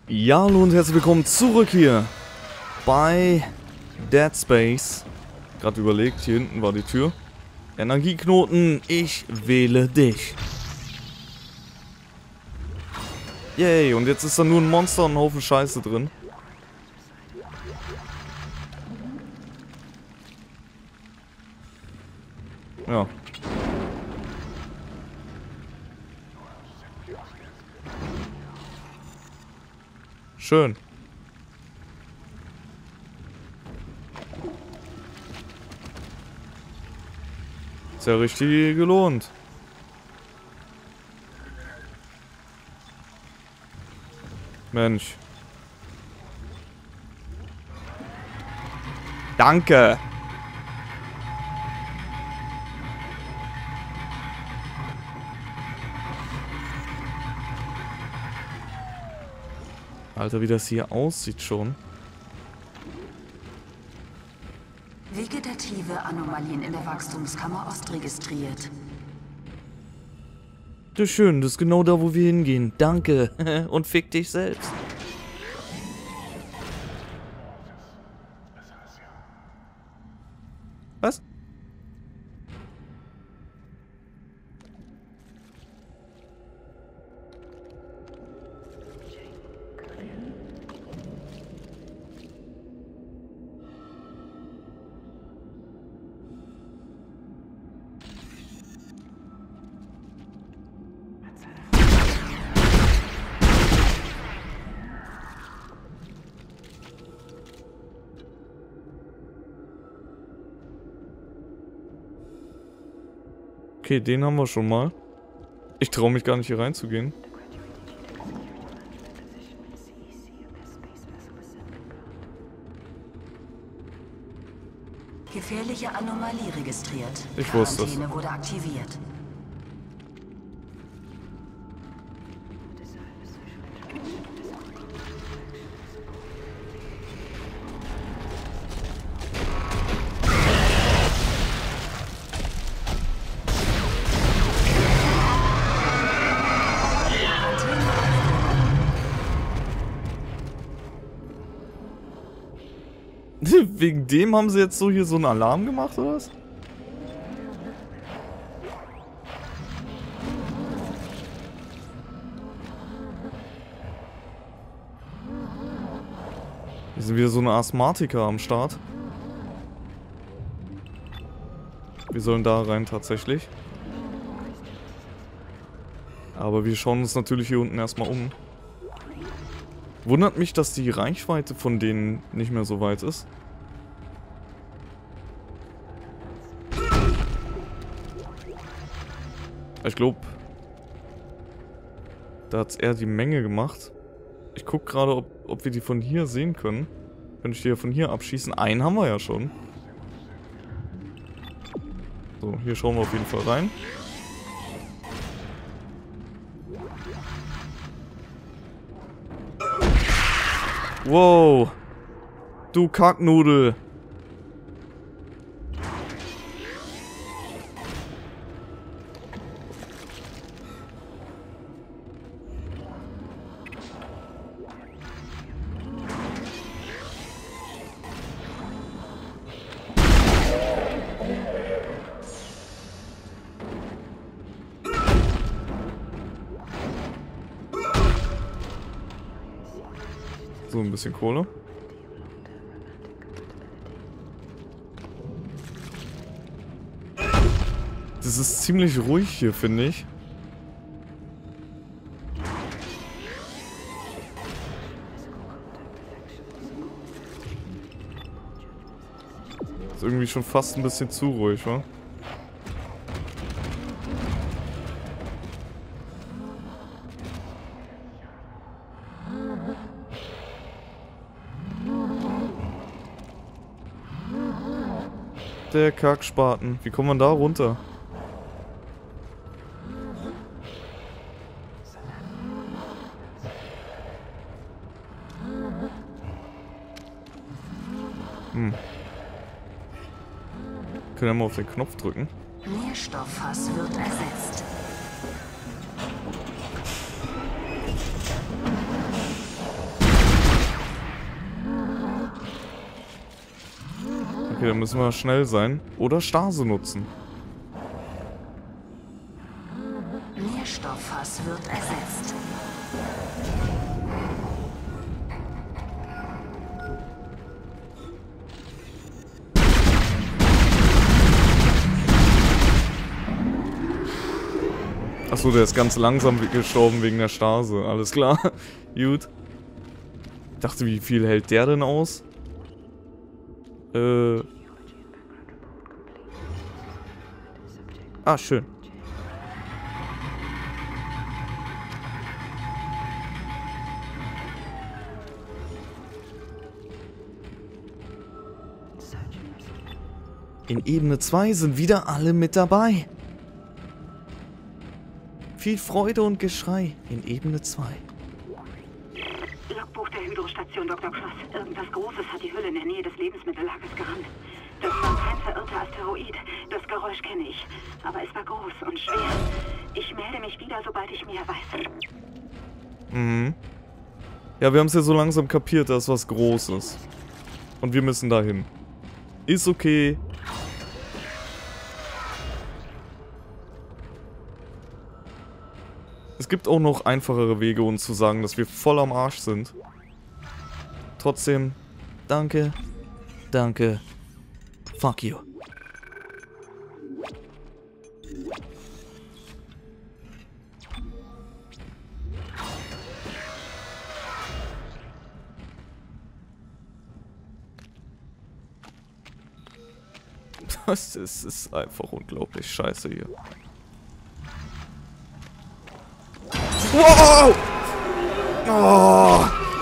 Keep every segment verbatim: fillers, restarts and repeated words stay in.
Ja, hallo und herzlich willkommen zurück hier bei Dead Space. Gerade überlegt, hier hinten war die Tür. Energieknoten, ich wähle dich. Yay, und jetzt ist da nur ein Monster und ein Haufen Scheiße drin. Ja. Schön. Ist ja richtig gelohnt. Mensch. Danke. Alter, wie das hier aussieht schon. Vegetative Anomalien in der Wachstumskammer Ost registriert. Das ist schön, das ist genau da, wo wir hingehen. Danke. Und fick dich selbst. Was? Okay, den haben wir schon mal. Ich traue mich gar nicht hier reinzugehen. Gefährliche Anomalie registriert. Ich wusste es. Quarantäne wurde aktiviert. Wegen dem haben sie jetzt so hier so einen Alarm gemacht, oder was? Hier sind wieder so eine Asthmatiker am Start. Wir sollen da rein tatsächlich. Aber wir schauen uns natürlich hier unten erstmal um. Wundert mich, dass die Reichweite von denen nicht mehr so weit ist. Ich glaube, da hat es eher die Menge gemacht. Ich gucke gerade, ob, ob wir die von hier sehen können. Könnte ich die ja von hier abschießen? Einen haben wir ja schon. So, hier schauen wir auf jeden Fall rein. Wow. Du Kacknudel. So, ein bisschen Kohle. Das ist ziemlich ruhig hier, finde ich. Ist irgendwie schon fast ein bisschen zu ruhig, wa? Der Kackspaten. Wie kommt man da runter? Hm. Können wir mal auf den Knopf drücken? Nährstofffass wird ersetzt. Okay, dann müssen wir schnell sein. Oder Stase nutzen. Nährstofffass wird ersetzt. Achso, der ist ganz langsam gestorben wegen der Stase. Alles klar. Gut. Ich dachte, wie viel hält der denn aus? Äh. Ah, schön. In Ebene zwei sind wieder alle mit dabei. Viel Freude und Geschrei in Ebene zwei. Logbuch der Hydrostation, Doktor Cross. Irgendwas Großes hat die Hülle in der Nähe des Lebensmittellagers gerammt. Das war kein verirrter Asteroid. Das Geräusch kenne ich. Aber es war groß und schwer. Ich melde mich wieder, sobald ich mehr weiß. Mhm. Ja, wir haben es ja so langsam kapiert, dass was Großes. Und wir müssen dahin. Ist okay. Es gibt auch noch einfachere Wege, uns zu sagen, dass wir voll am Arsch sind. Trotzdem, danke, danke, fuck you. Das ist, ist einfach unglaublich scheiße hier. Wow! Oh!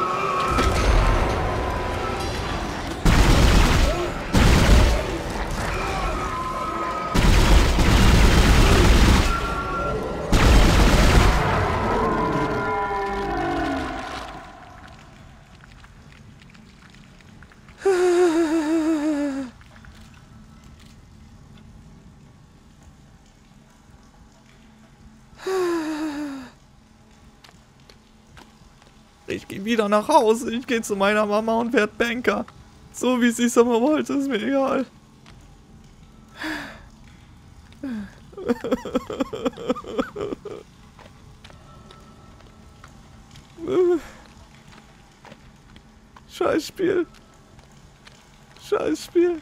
Ich gehe wieder nach Hause. Ich gehe zu meiner Mama und werde Banker. So wie sie es immer wollte, ist mir egal. Scheißspiel. Scheißspiel.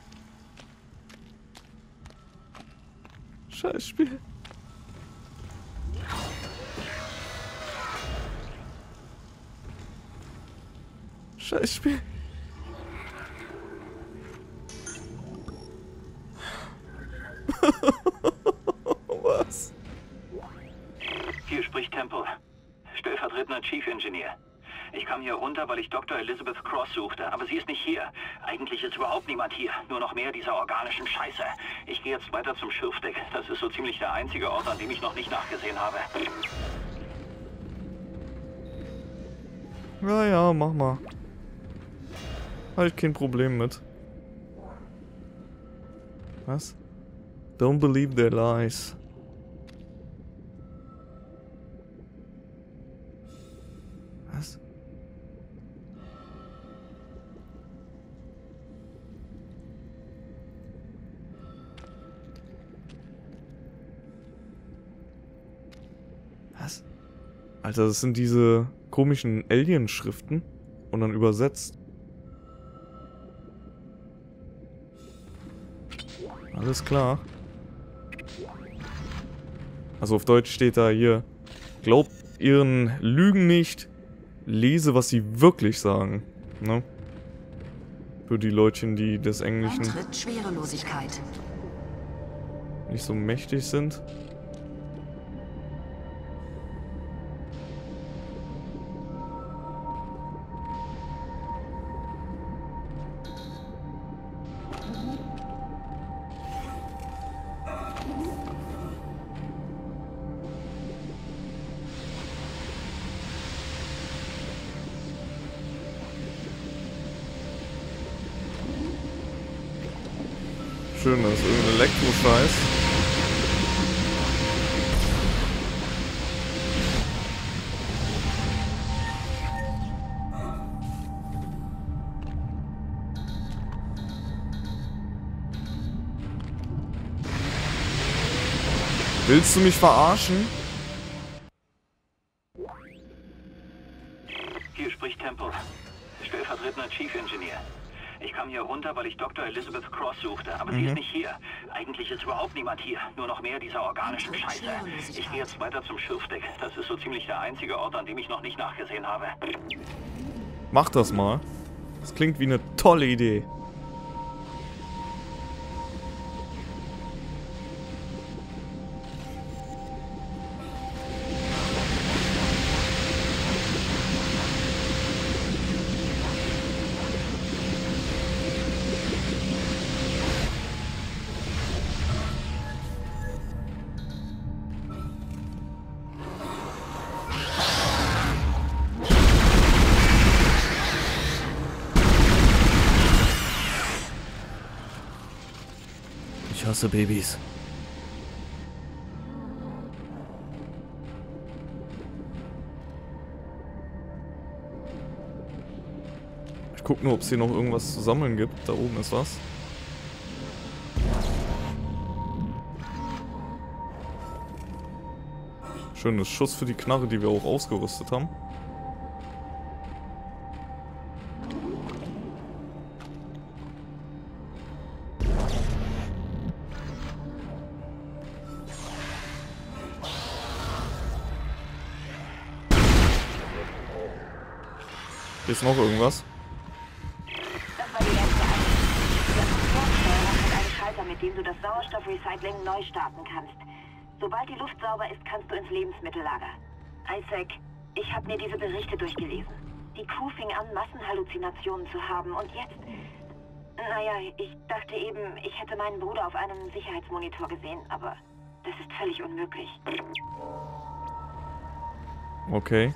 Scheißspiel. Scheißspiel. Was? Hier spricht Temple, stellvertretender Chief Engineer. Ich kam hier runter, weil ich Doktor Elizabeth Cross suchte, aber sie ist nicht hier. Eigentlich ist überhaupt niemand hier, nur noch mehr dieser organischen Scheiße. Ich gehe jetzt weiter zum Schürfdeck. Das ist so ziemlich der einzige Ort, an dem ich noch nicht nachgesehen habe. Ja, ja, mach mal. Halt kein Problem mit. Was? Don't believe their lies. Was? Was? Alter, das sind diese komischen Alien-Schriften und dann übersetzt. Alles klar. Also auf Deutsch steht da hier: Glaubt ihren Lügen nicht, lese, was sie wirklich sagen. Ne? Für die Leutchen, die des Englischen Eintritt Schwerelosigkeit. nicht so mächtig sind. Schön, das ist irgendein Elektroscheiß. Willst du mich verarschen? Hier spricht Temple. Stellvertretender Chief Engineer. Ich kam hier runter, weil ich Doktor Elizabeth Cross suchte, aber mhm. sie ist nicht hier. Eigentlich ist überhaupt niemand hier. Nur noch mehr dieser organischen Scheiße. Ich gehe jetzt weiter zum Schiffsdeck. Das ist so ziemlich der einzige Ort, an dem ich noch nicht nachgesehen habe. Mach das mal. Das klingt wie eine tolle Idee. Ich hasse Babys. Ich guck nur, ob es hier noch irgendwas zu sammeln gibt. Da oben ist was. Schönes Schuss für die Knarre, die wir auch ausgerüstet haben. Hier ist noch irgendwas. Das war die erste Einheit. Der Transportsteuerer hat einen Schalter, mit dem du das Sauerstoffrecycling neu starten kannst. Sobald die Luft sauber ist, kannst du ins Lebensmittellager. Isaac, ich habe mir diese Berichte durchgelesen. Die Crew fing an, Massenhalluzinationen zu haben und jetzt... Naja, ich dachte eben, ich hätte meinen Bruder auf einem Sicherheitsmonitor gesehen, aber das ist völlig unmöglich. Okay.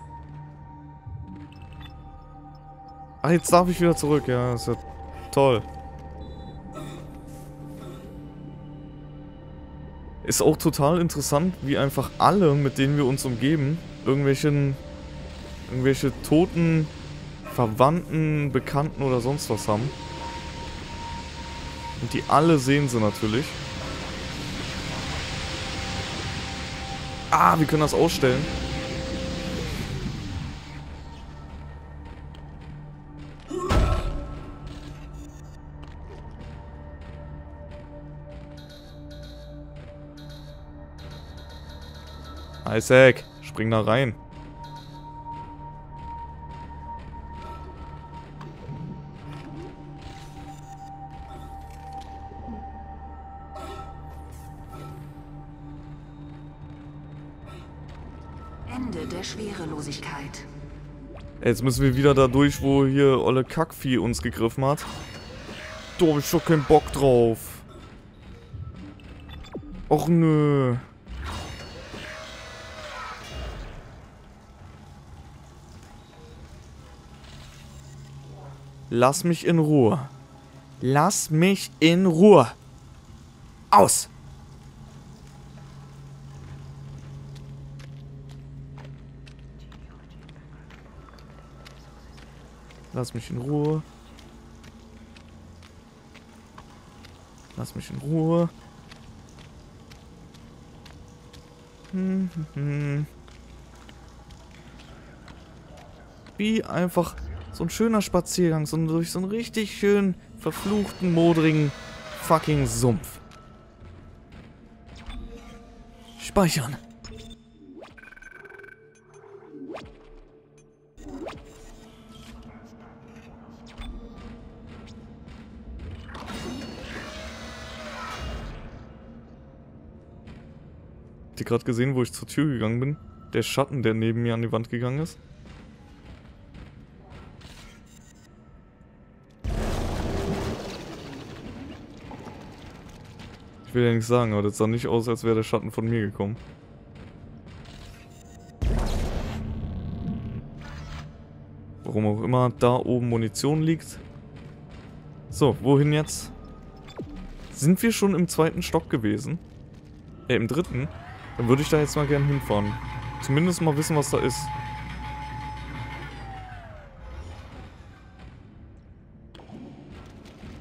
Ach, jetzt darf ich wieder zurück. Ja, ist ja toll. Ist auch total interessant, wie einfach alle, mit denen wir uns umgeben, irgendwelchen, irgendwelche toten, Verwandten, Bekannten oder sonst was haben. Und die alle sehen sie natürlich. Ah, wir können das ausstellen. Isaac, spring da rein. Ende der Schwerelosigkeit. Jetzt müssen wir wieder da durch, wo hier olle Kackvieh uns gegriffen hat. Da hab ich doch keinen Bock drauf. Och nö. Lass mich in Ruhe. Lass mich in Ruhe. Aus! Lass mich in Ruhe. Lass mich in Ruhe. Hm, hm, hm. Wie einfach so ein schöner Spaziergang, so durch so einen richtig schön verfluchten, modrigen fucking Sumpf. Speichern. Habt ihr gerade gesehen, wo ich zur Tür gegangen bin? Der Schatten, der neben mir an die Wand gegangen ist. Ich will ja nichts sagen, aber das sah nicht aus, als wäre der Schatten von mir gekommen. Warum auch immer da oben Munition liegt. So, wohin jetzt? Sind wir schon im zweiten Stock gewesen? Äh, im dritten? Dann würde ich da jetzt mal gerne hinfahren. Zumindest mal wissen, was da ist.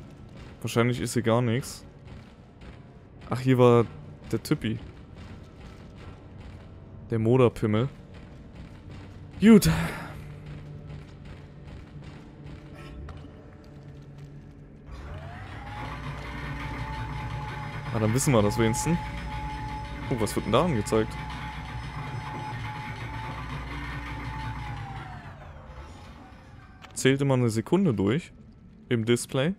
Wahrscheinlich ist hier gar nichts. Ach, hier war der Typi. Der Moderpimmel. Gut. Ah, dann wissen wir das wenigstens. Oh, was wird denn da angezeigt? Zählt immer eine Sekunde durch im Display.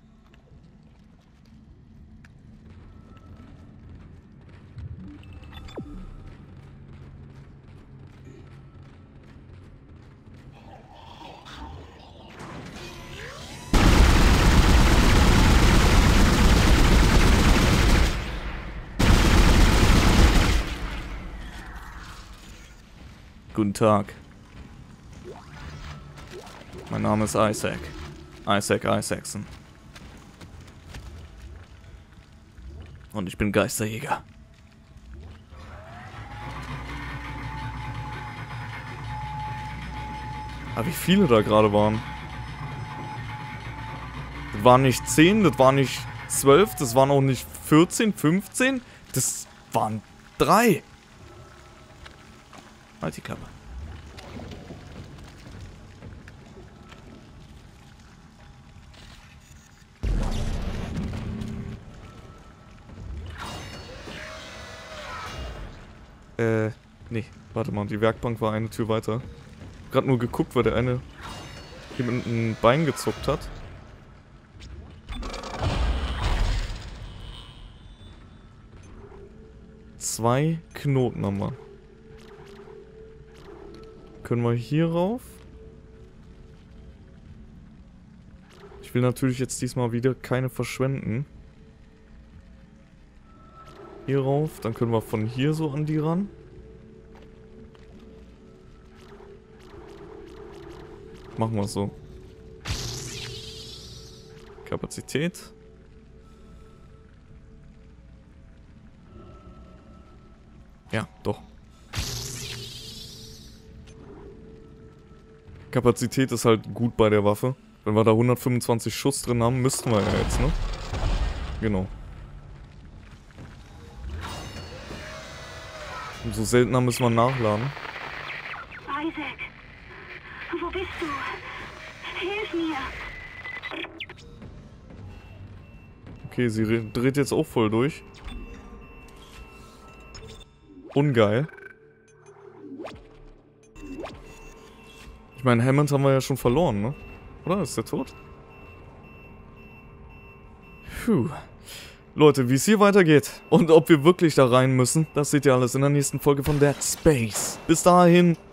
Guten Tag. Mein Name ist Isaac. Isaac Isaacson. Und ich bin Geisterjäger. Aber wie viele da gerade waren. Das waren nicht zehn, das waren nicht zwölf, das waren auch nicht vierzehn, fünfzehn. Das waren drei. Halt die Klappe. Äh, nee, warte mal, die Werkbank war eine Tür weiter. Gerade nur geguckt, weil der eine hier mit ein Bein gezuckt hat. Zwei Knoten haben wir. Können wir hier rauf? Ich will natürlich jetzt diesmal wieder keine verschwenden. Hier rauf, dann können wir von hier so an die ran. Machen wir so. Kapazität. Ja, doch. Kapazität ist halt gut bei der Waffe. Wenn wir da hundertfünfundzwanzig Schuss drin haben, müssten wir ja jetzt, ne? Genau. Umso seltener müssen wir nachladen. Isaac, wo bist du? Hilf mir! Okay, sie dreht jetzt auch voll durch. Ungeil. Ich meine, Hammond haben wir ja schon verloren, ne? Oder? Ist der tot? Puh. Leute, wie es hier weitergeht und ob wir wirklich da rein müssen, das seht ihr alles in der nächsten Folge von Dead Space. Bis dahin,